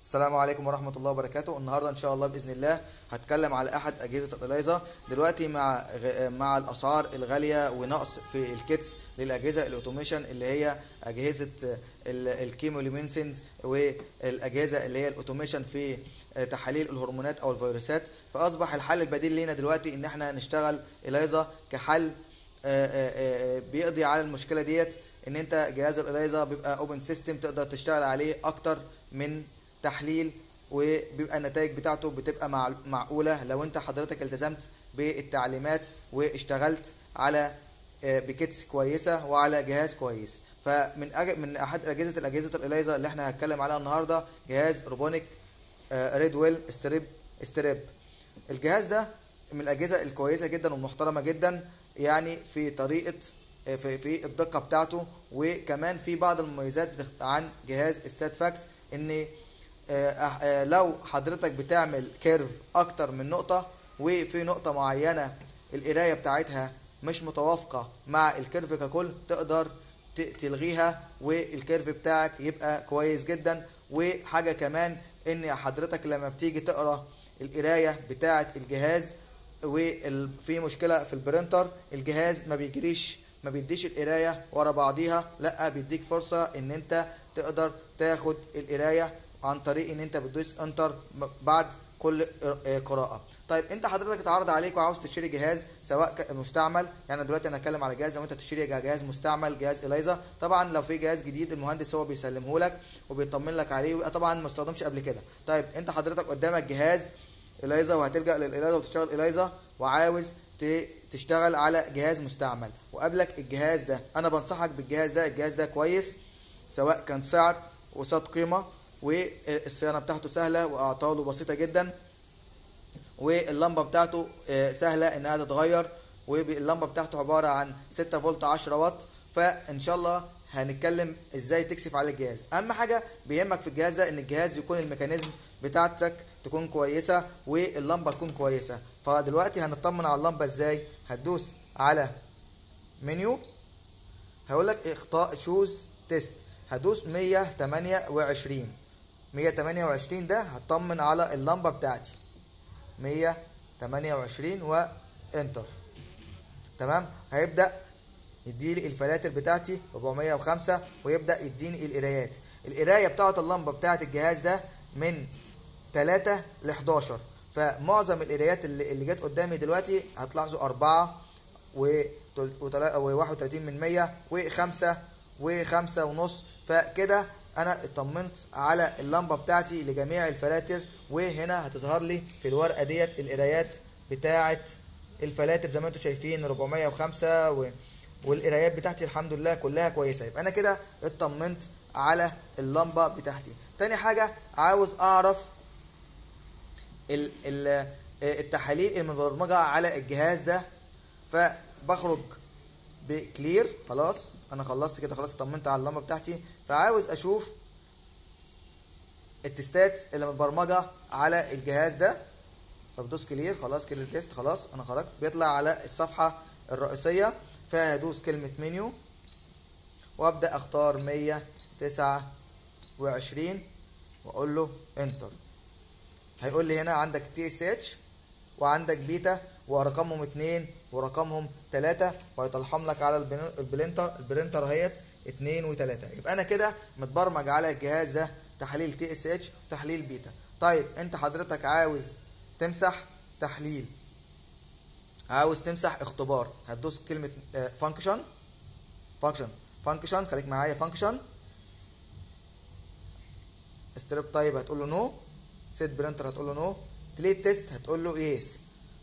السلام عليكم ورحمة الله وبركاته. النهاردة إن شاء الله بإذن الله هتكلم على أحد أجهزة الإلايزا. دلوقتي مع الأسعار الغالية ونقص في الكيتس للأجهزة الأوتوميشن اللي هي أجهزة الكيموليمينسنز والأجهزة اللي هي الأوتوميشن في تحاليل الهرمونات أو الفيروسات، فأصبح الحل البديل لينا دلوقتي إن احنا نشتغل إلايزا كحل بيقضي على المشكلة ديت. إن أنت جهاز الإلايزا بيبقى أوبن سيستم، تقدر تشتغل عليه أكتر من تحليل، وبيبقى النتائج بتاعته بتبقى معقولة لو انت حضرتك التزمت بالتعليمات واشتغلت على بكيتس كويسة وعلى جهاز كويس. من احد اجهزة الإلايزا اللي احنا هنتكلم عليها النهاردة جهاز روبونيك ريدويل ستريب. الجهاز ده من الاجهزة الكويسة جدا والمحترمة جدا، يعني في طريقة في الدقة بتاعته، وكمان في بعض المميزات عن جهاز ستات فاكس. ان لو حضرتك بتعمل كيرف اكتر من نقطة وفي نقطة معينة القراية بتاعتها مش متوافقة مع الكيرف ككل، تقدر تلغيها والكيرف بتاعك يبقى كويس جدا. وحاجة كمان ان حضرتك لما بتيجي تقرا القراية بتاعة الجهاز وفي مشكلة في البرينتر، الجهاز ما بيديش القراية ورا بعضيها، لا بيديك فرصة ان انت تقدر تاخد القراية عن طريق ان انت بتدوس انتر بعد كل قراءة. طيب انت حضرتك اتعرض عليك وعاوز تشتري جهاز سواء مستعمل، يعني دلوقتي انا هتكلم على جهاز لو انت تشتري جهاز مستعمل جهاز إلايزا. طبعا لو في جهاز جديد المهندس هو بيسلمه لك وبيطمن لك عليه، ويبقى طبعا ما استخدمش قبل كده. طيب انت حضرتك قدامك جهاز إلايزا وهتلجأ للإلايزا وتشتغل إلايزا، وعاوز تشتغل على جهاز مستعمل وقابلك الجهاز ده، انا بنصحك بالجهاز ده. الجهاز ده كويس سواء كان سعر وسط قيمة، والصيانة بتاعته سهلة واعطاله بسيطة جدا، واللمبة بتاعته سهلة انها تتغير، واللمبة بتاعته عبارة عن 6 فولت 10 واط. فان شاء الله هنتكلم ازاي تكشف على الجهاز. اهم حاجة بيهمك في الجهاز ده ان الجهاز يكون الميكانيزم بتاعتك تكون كويسة واللمبة تكون كويسة. فدلوقتي هنطمن على اللمبة ازاي؟ هتدوس على منيو، هقول لك اخطاء شوز تيست، هدوس 128 ده هطمن على اللمبة بتاعتي 128 وانتر. تمام، هيبدأ يديلي الفلاتر بتاعتي 405 ويبدأ يديني القرايات. القراية بتاعت اللمبة بتاعت الجهاز ده من 3 ل 11، فمعظم القرايات اللي جت قدامي دلوقتي هتلاحظوا 4 و31 من 100 و5 و5 ونص. فكده انا اطمنت على اللمبه بتاعتي لجميع الفلاتر، وهنا هتظهر لي في الورقه ديت القرايات بتاعه الفلاتر زي ما انتم شايفين 405 والقرايات بتاعتي الحمد لله كلها كويسه. يبقى انا كده اطمنت على اللمبه بتاعتي. تاني حاجه عاوز اعرف التحاليل المبرمجه على الجهاز ده، فبخرج بكلير. خلاص انا خلصت كده، خلاص اطمنت على اللمبه بتاعتي. فعاوز اشوف التستات اللي متبرمجه على الجهاز ده، فبدوس كلير. خلاص كده التست خلاص انا خرجت، بيطلع على الصفحه الرئيسيه. فهدوس كلمه منيو وابدا اختار 129 واقول له انتر. هيقول لي هنا عندك تي اس اتش وعندك بيتا ورقمهم 2 ورقمهم 3، وهيطلعهم لك على البرينتر اهيت 2 و3. يبقى انا كده متبرمج على الجهاز ده تحليل تي اس اتش وتحليل بيتا. طيب انت حضرتك عاوز تمسح تحليل، عاوز تمسح اختبار، هتدوس كلمه فانكشن. خليك معايا فانكشن ستريب. طيب هتقول له نو. سيت برينتر هتقول له نو. ديليت تيست هتقول له يس.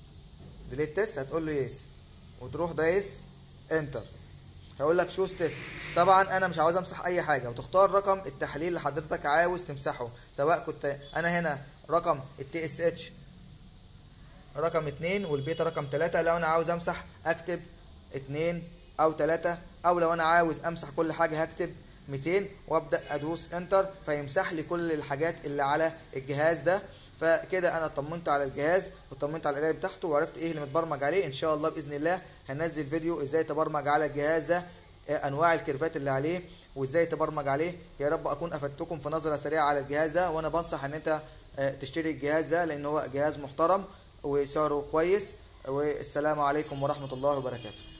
وتروح دايس انتر. هيقول لك شوز تيست. طبعا انا مش عاوز امسح اي حاجه، وتختار رقم التحليل اللي حضرتك عاوز تمسحه، سواء كنت انا هنا رقم التي اس اتش رقم 2 والبيتا رقم 3. لو انا عاوز امسح اكتب 2 او 3، او لو انا عاوز امسح كل حاجه هكتب 200 وابدا ادوس انتر فيمسح لي كل الحاجات اللي على الجهاز ده. فكده انا اطمنت على الجهاز وطمنت على القرايه بتاعته وعرفت ايه اللي متبرمج عليه. ان شاء الله باذن الله هننزل فيديو ازاي تبرمج على الجهاز ده، انواع الكيرفات اللي عليه، وازاي تبرمج عليه. يا رب اكون افدتكم في نظره سريعه على الجهاز ده، وانا بنصح ان انت تشتري الجهاز ده لان هو جهاز محترم وسعره كويس. والسلام عليكم ورحمه الله وبركاته.